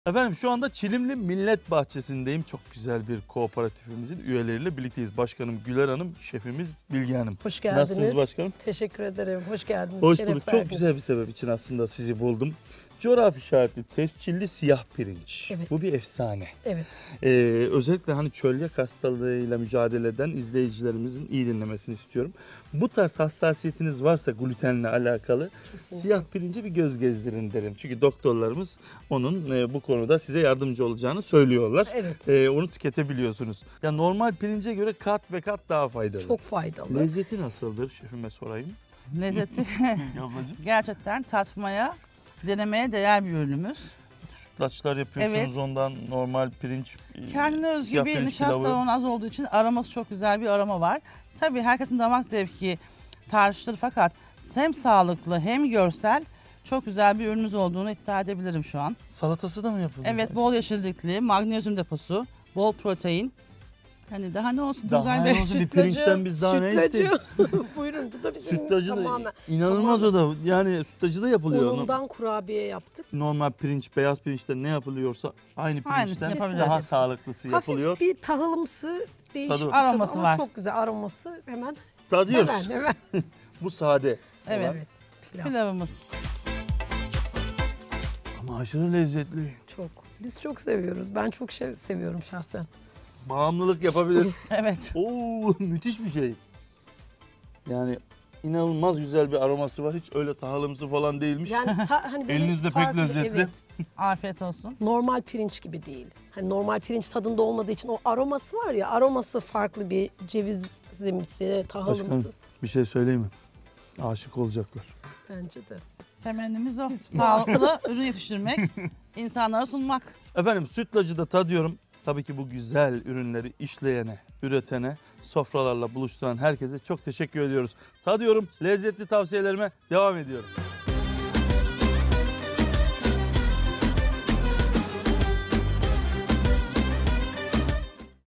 Efendim şu anda Çilimli Millet Bahçesi'ndeyim. Çok güzel bir kooperatifimizin üyeleriyle birlikteyiz. Başkanım Güler Hanım, şefimiz Bilge Hanım. Hoş geldiniz. Nasılsınız başkanım? Teşekkür ederim. Hoş geldiniz. Hoş Şeref bulduk. Çok verdiniz. güzel bir sebep için aslında sizi buldum. Coğrafi işaretli tescilli siyah pirinç. Evet. Bu bir efsane. Evet. Özellikle hani çölyak hastalığıyla mücadele eden izleyicilerimizin iyi dinlemesini istiyorum. Bu tarz hassasiyetiniz varsa glutenle alakalı Kesinlikle. siyah pirince bir göz gezdirin derim. Çünkü doktorlarımız onun bu konuda size yardımcı olacağını söylüyorlar. Evet. Onu tüketebiliyorsunuz. Ya normal pirince göre kat ve kat daha faydalı. Çok faydalı. Lezzeti nasıldır şefime sorayım. Lezzeti Bilge ablacığım. gerçekten tatmaya, denemeye değer bir ürünümüz. Sütlaçlar yapıyorsunuz Evet. ondan normal pirinç. Kendine özgü siyah bir pirinç nişasta pilavı. oranı az olduğu için aroması çok güzel bir aroma var. Tabii herkesin damak zevki tartışılır fakat hem sağlıklı hem görsel çok güzel bir ürünümüz olduğunu iddia edebilirim şu an. Salatası da mı yapılıyor? Evet, bol yeşillikli, magnezyum deposu, bol protein. Hani daha ne olsun Daha Turgay ne Bey? olsun? Bir pirinçten biz daha ne sütlacı. isteriz? Buyurun, bu da bizim Sütlacı da tamamen. inanılmaz o da. Yani sütlacı da yapılıyor. Unundan kurabiye yaptık. Normal pirinç, beyaz pirinçten ne yapılıyorsa aynı Aynısını pirinçten yapabiliriz. daha sağlıklısı yapılıyor. Hafif bir tahılımsı değişik Tadı- bir tadı Aroması ama var. çok güzel aroması. Tadıyoruz. Hemen. Bu sade. Evet, Evet. Pilav. pilavımız. Ama aşırı lezzetli. Çok. Biz çok seviyoruz. Ben çok seviyorum şahsen. Bağımlılık yapabilir. Evet. Oo, müthiş bir şey. Yani inanılmaz güzel bir aroması var. Hiç öyle tahılımsı falan değilmiş. Yani hani böyle Elinizde pek farklı, lezzetli. Evet. Afiyet olsun. Normal pirinç gibi değil. Hani normal pirinç tadında olmadığı için o aroması var ya, aroması farklı bir cevizimsi, tahılımsı. Başkanım bir şey söyleyeyim mi? Aşık olacaklar. Bence de. Temennimiz o. Biz- Sağlıklı ürün yetiştirmek, insanlara sunmak. Efendim sütlacı da tadıyorum. Tabii ki bu güzel ürünleri işleyene, üretene, sofralarla buluşturan herkese çok teşekkür ediyoruz. Tadıyorum, lezzetli tavsiyelerime devam ediyorum.